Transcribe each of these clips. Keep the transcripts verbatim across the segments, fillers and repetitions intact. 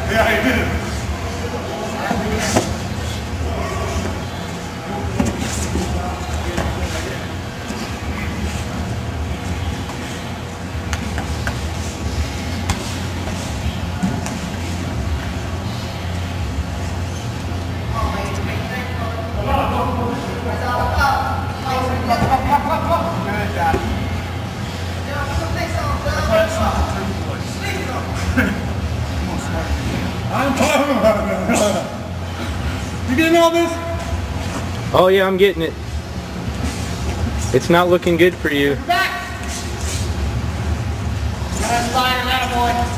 Yeah, he did. I'm talking about it. You getting all this? Oh yeah, I'm getting it. It's not looking good for you. Back. That's fire, that boy.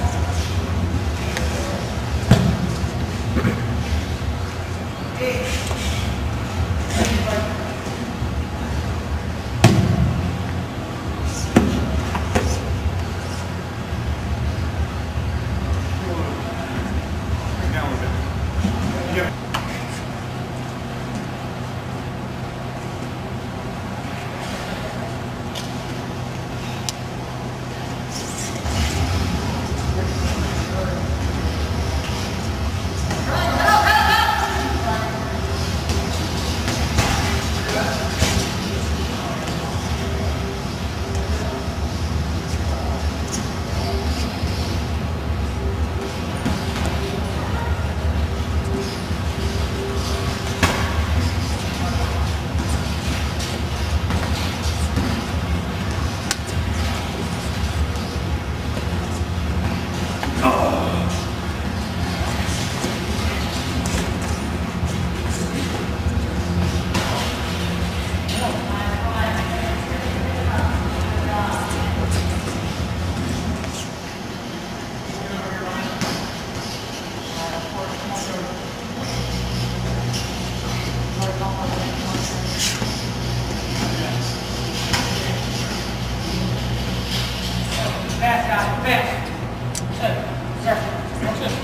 Fast, guys, fast. Good. Sir, watch this.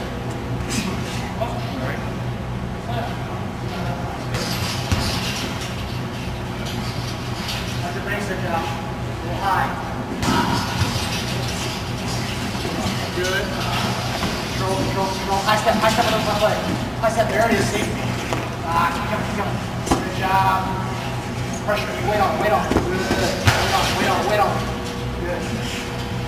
Let the brace sit down. A little high. Good. Control, control, control. High step, high step on the front leg. High step, there it is, see? Ah, keep coming, keep coming. Good job. Pressure, weight on, weight on. Good. Weight on, weight on, weight on. Good.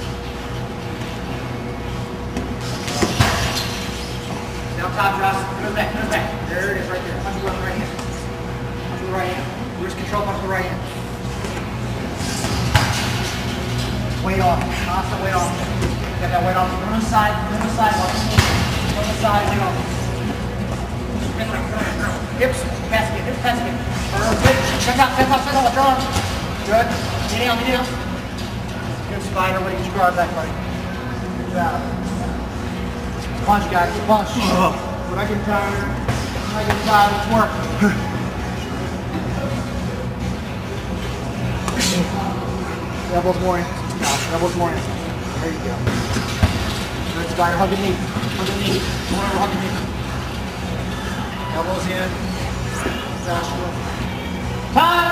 Down top, Josh. Go back, go back. There it is, right there. Punch the left, right hand. Punch the right hand. Wrist control, punch the right hand. Weight off. Constant weight off. Get that weight off. From the side, from the side, from the side, weight off. Hips, passing it, hips, passing it. Good. Check out, check out, check out, draw. Good. Get down, get down. Good spider. What do you get your guard back, buddy? Good job. Punch, guys, punch. Oh. When I get tired, when I get tired, it's working. Elbows more in. No, elbows more in. There you go. Good, spider, hug the knee. Hug the knee. Come over, hug the knee. Elbows in. Time!